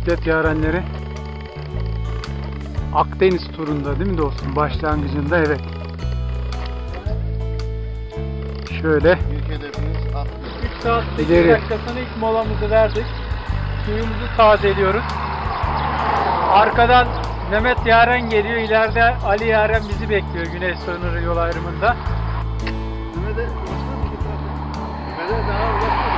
bisiklet yarenleri Akdeniz turunda değil mi dostum? Başlangıcında evet. Şöyle. Büyük hedefimiz Akdeniz. 3 saat 8 dakikasını ilk molamızı verdik. Suyumuzu tazeliyoruz. Arkadan Mehmet Yaren geliyor. İleride Ali Yaren bizi bekliyor Güney Sınırı yol ayrımında. Mehmet'e daha ulaşmadık.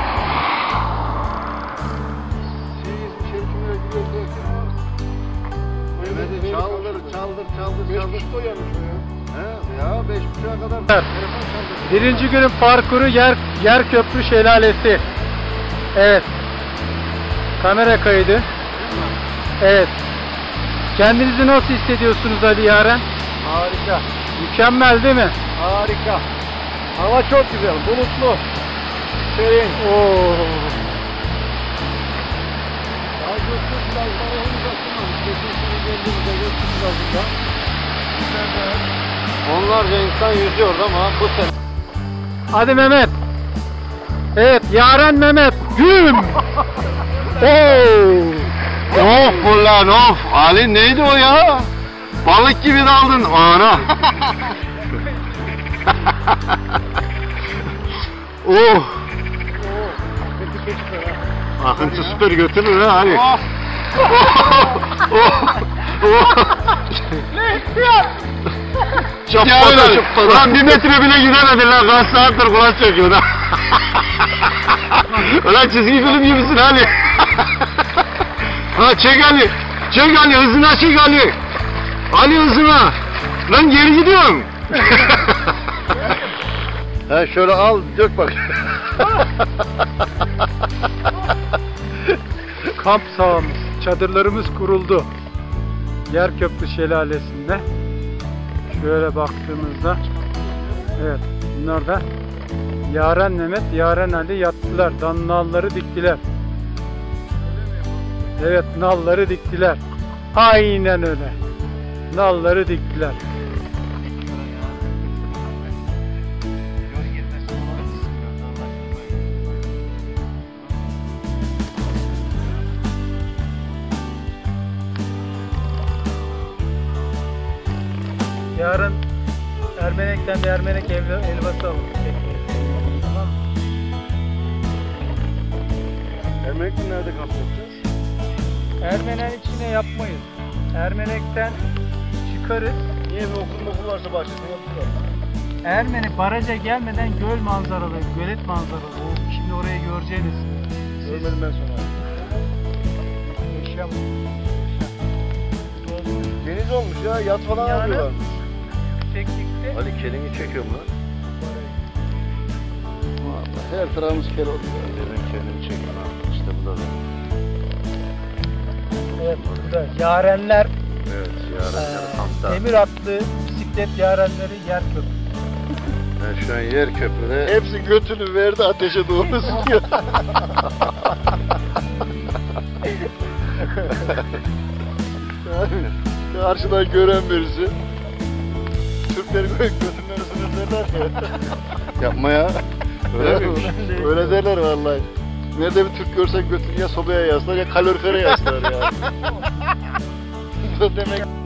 Mehmet'e çaldır. 5.30'da uyanmış o ya. He ya 5.30'a kadar telefon çaldı. Birinci günün parkuru Yerköprü Şelalesi. Evet. Kamera kaydı. Evet. Kendinizi nasıl hissediyorsunuz Ali Yaren? Harika. Mükemmel değil mi? Harika. Hava çok güzel. Bulutlu. Serin. Oo. Ya gökyüzü biraz daha olacaksın ama kesinlikle geldiğimizde gökyüzü birazcık onlarca insan yüzüyordu ama bu sene. Hadi Mehmet. Evet, Yaren Mehmet. Güm. Of ulan of. Ali neydi o ya? Balık gibi daldın. Ana. Oh. Akıntı süper götürür ha Ali. Çappada. Lan 1 metre bile gidemedin lan. Kaç saattir kulaç çekiyor da. Ulan çizgi film gibisin Ali. Ha çek Ali. Çek Ali, hızına çek Ali. Ali hızına. Lan geri gidiyorum. Ha şöyle al, dök bak. Kamp sahamız, çadırlarımız kuruldu. Yerköprü Şelalesi'nde. Şöyle baktığımızda, evet, bunlar da Yaren Mehmet, Yaren Ali yattılar. Nalları diktiler. Evet, nalları diktiler. Aynen öyle. Nalları diktiler. Yarın Ermenek'ten de Ermenek helvası alalım. Tamam mı? Ermenek'te nerede kamp yapacağız? Ermenek'in içine yapmayız. Ermenek'ten çıkarız. Niye bir okul varsa bahçesine yapıyorlar? Ermenek baraja gelmeden göl manzaralı, gölet manzaralı. Şimdi orayı göreceğiniz. Görmedim ben sonra. Yaşam. Deniz olmuş ya, yat falan Yani, alıyorlar. Yükseklikte. Ali kelini çekiyor mu lan? Vallahi her tarafımız kel oldu. Ben kendimi çekiyorum abi. İşte bu da benim. Evet, bu da yarenler. Evet, yarenler kampta. Demir atlı bisiklet yarenleri Yerköprü. Ben şu an Yerköprü'de. Hepsi götünü verdi ateşe doğru sıkıyor. Karşıdan gören birisi. Türkleri götünden ısınır derler ya. Yapma ya. Öyle miymiş? Öyle derler vallahi. Nerede bir Türk görsen götünü ya sobaya yaslar ya kalorifere yaslar ya. Bu demek.